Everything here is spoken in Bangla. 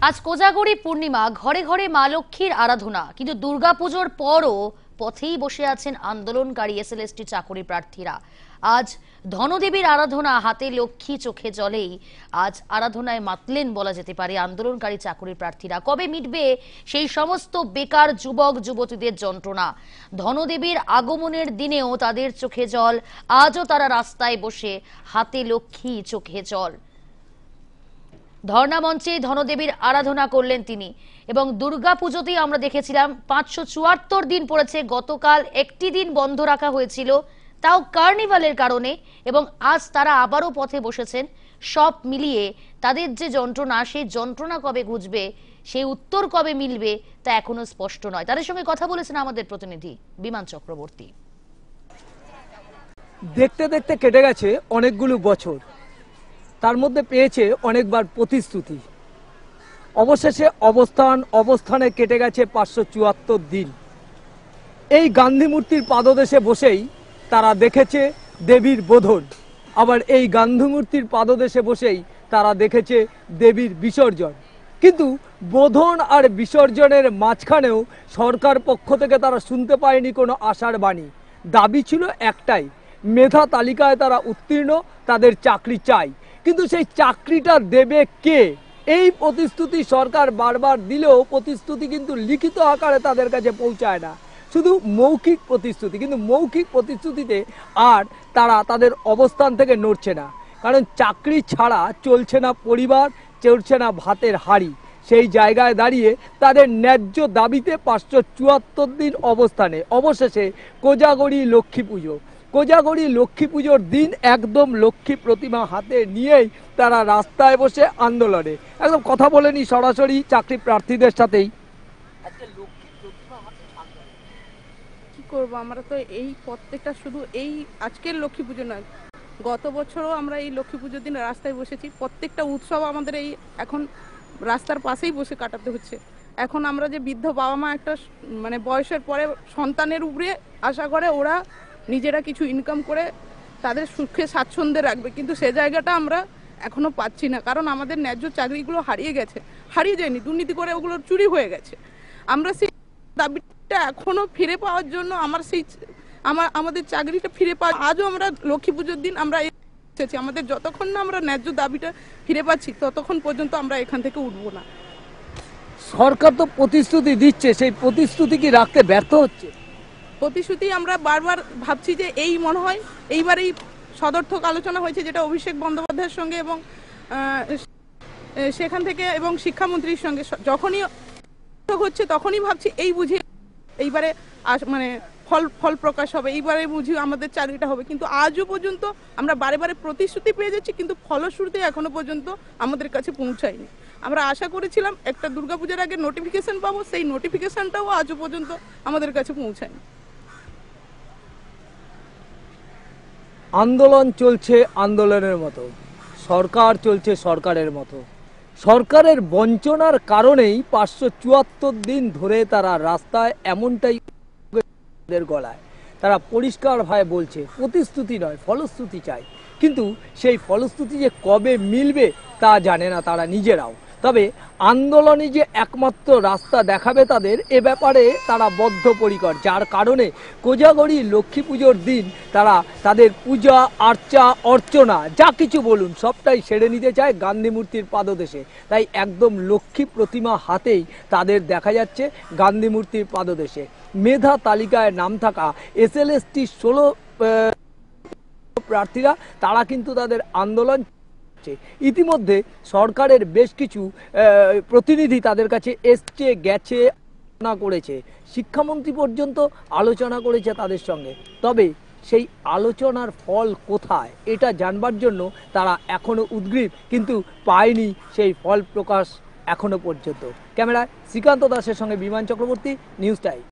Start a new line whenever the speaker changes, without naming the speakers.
আজ কোজাগরী পূর্ণিমা, ঘরে ঘরে মা লক্ষ্মীর আরাধনা, কিন্তু দুর্গাপুজোর পরও পথেই বসে আছেন আন্দোলনকারী এসএলএসটি চাকরি প্রার্থীরা। আজ ধনদেবীর আরাধনা, হাতে লক্ষ্মী, চোখে জলেই আজ আরাধনায় মাতলেন বলা যেতে পারে আন্দোলনকারী চাকরি প্রার্থীরা। কবে মিটবে সেই সমস্ত বেকার যুবক যুবতীদের যন্ত্রণা? ধনদেবীর আগমনের দিনেও তাদের চোখে জল, আজও তারা রাস্তায় বসে হাতে লক্ষ্মী, চোখে জল। ধর্ণা মঞ্চে ধনদেবীর আরাধনা করলেন তিনি। এবং দুর্গাপুজোতেই আমরা দেখেছিলাম 574 দিন পড়েছে, গতকাল একটি দিন বন্ধ রাখা হয়েছিল, তাও কার্নিভালের কারণে, এবং আজ তারা আবারও পথে বসেছেন। সব মিলিয়ে তাদের যে যন্ত্রণা, সেই যন্ত্রণা কবে ঘুচবে, সেই উত্তর কবে মিলবে তা এখনো স্পষ্ট নয়। তাদের সঙ্গে কথা বলেছেন আমাদের প্রতিনিধি বিমান চক্রবর্তী।
দেখতে দেখতে কেটে গেছে অনেকগুলো বছর, তার মধ্যে পেয়েছে অনেকবার প্রতিশ্রুতি। অবশেষে অবস্থানে কেটে গেছে 574 দিন। এই গান্ধী মূর্তির পাদদেশে বসেই তারা দেখেছে দেবীর বোধন, আবার এই গান্ধী মূর্তির পাদদেশে বসেই তারা দেখেছে দেবীর বিসর্জন। কিন্তু বোধন আর বিসর্জনের মাঝখানেও সরকার পক্ষ থেকে তারা শুনতে পায়নি কোনো আশার বাণী। দাবি ছিল একটাই, মেধা তালিকায় তারা উত্তীর্ণ, তাদের চাকরি চাই। কিন্তু সেই চাকরিটা দেবে কে? এই প্রতিশ্রুতি সরকার বারবার দিলেও প্রতিশ্রুতি কিন্তু লিখিত আকারে তাদের কাছে পৌঁছায় না, শুধু মৌখিক প্রতিশ্রুতি। কিন্তু মৌখিক প্রতিশ্রুতিতে আর তারা তাদের অবস্থান থেকে নড়ছে না, কারণ চাকরি ছাড়া চলছে না পরিবার, চলছে না ভাতের হাঁড়ি। সেই জায়গায় দাঁড়িয়ে তাদের ন্যায্য দাবিতে 574 দিন অবস্থানে অবশেষে কোজাগরী লক্ষ্মী পুজো। কোজাগরী লক্ষ্মী পুজোর দিন একদম লক্ষ্মী প্রতিমা হাতে নিয়েই তারা রাস্তায় বসে আন্দোলনে। একদম কথা বলেনি সরাসরি চাকরি প্রার্থীদের সাথেই।
কি করবো আমরা তো, এই প্রত্যেকটা শুধু এই আজকের লক্ষ্মী পুজো নয়, গত বছরও আমরা এই লক্ষ্মী পুজোর দিন রাস্তায় বসেছি। প্রত্যেকটা উৎসব আমাদের এই এখন রাস্তার পাশেই বসে কাটাতে হচ্ছে। এখন আমরা যে বৃদ্ধ বাবা মা একটা মানে বয়সের পরে সন্তানের উপরে আশা করে ওরা নিজেরা কিছু ইনকাম করে তাদের সুখে স্বাচ্ছন্দ্যে রাখবে, কিন্তু সে জায়গাটা আমরা এখনো পাচ্ছি না। কারণ আমাদের ন্যায্য চাকরিগুলো হারিয়ে যায়নি, দুর্নীতি করে ওগুলো চুরি হয়ে গেছে। আমরা সেই দাবিটা এখনো ফিরে পাওয়ার জন্য আমাদের চাকরিটা ফিরে পাওয়া, আজও আমরা লক্ষ্মী পুজোর দিন আমরা এসেছি। আমাদের যতক্ষণ না আমরা ন্যায্য দাবিটা ফিরে পাচ্ছি ততক্ষণ পর্যন্ত আমরা এখান থেকে উঠবো না।
সরকার তো প্রতিশ্রুতি দিচ্ছে, সেই প্রতিশ্রুতি কি রাখতে ব্যর্থ হচ্ছে?
প্রতিশ্রুতি আমরা বারবার ভাবছি যে এই মনে হয় এইবারই সদর্থক আলোচনা হয়েছে, যেটা অভিষেক বন্দ্যোপাধ্যায়ের সঙ্গে এবং সেখান থেকে এবং শিক্ষামন্ত্রীর সঙ্গে যখনই হচ্ছে তখনই ভাবছি এই বুঝি এইবারে মানে ফল প্রকাশ হবে, এইবারে বুঝি আমাদের চাকরিটা হবে। কিন্তু আজও পর্যন্ত আমরা বারে বারে প্রতিশ্রুতি পেয়ে যাচ্ছি, কিন্তু ফলশ্রুতি এখনো পর্যন্ত আমাদের কাছে পৌঁছায়নি। আমরা আশা করেছিলাম একটা দুর্গাপূজার আগে নোটিফিকেশন পাবো, সেই নোটিফিকেশনটাও আজও পর্যন্ত আমাদের কাছে পৌঁছায়নি।
আন্দোলন চলছে আন্দোলনের মতো, সরকার চলছে সরকারের মতো। সরকারের বঞ্চনার কারণেই 574 দিন ধরে তারা রাস্তায়, এমনটাই গলায় তারা পরিষ্কারভাবে বলছে প্রতিশ্রুতি নয় ফলশ্রুতি চাই। কিন্তু সেই ফলশ্রুতি যে কবে মিলবে তা জানে না তারা নিজেরাও। তবে আন্দোলনে যে একমাত্র রাস্তা দেখাবে তাদের, এ ব্যাপারে তারা বদ্ধপরিকর, যার কারণে কোজাগরী লক্ষ্মী পুজোর দিন তারা তাদের পূজা আর্চা অর্চনা যা কিছু বলুন সবটাই সেরে নিতে চায় গান্ধী মূর্তির পাদদেশে। তাই একদম লক্ষ্মী প্রতিমা হাতেই তাদের দেখা যাচ্ছে গান্ধী মূর্তির পাদদেশে। মেধা তালিকায় নাম থাকা এসএলএসটি 16 প্রার্থীরা তারা কিন্তু তাদের আন্দোলন ইতিমধ্যে সরকারের বেশ কিছু প্রতিনিধি তাদের কাছে এসছে, গেছে, আলোচনা করেছে। শিক্ষামন্ত্রী পর্যন্ত আলোচনা করেছে তাদের সঙ্গে। তবে সেই আলোচনার ফল কোথায় এটা জানবার জন্য তারা এখনো উদ্গ্রীব, কিন্তু পায়নি সেই ফল প্রকাশ এখনো পর্যন্ত। ক্যামেরায় শ্রীকান্ত দাসের সঙ্গে বিমান চক্রবর্তী, নিউজ টাইম।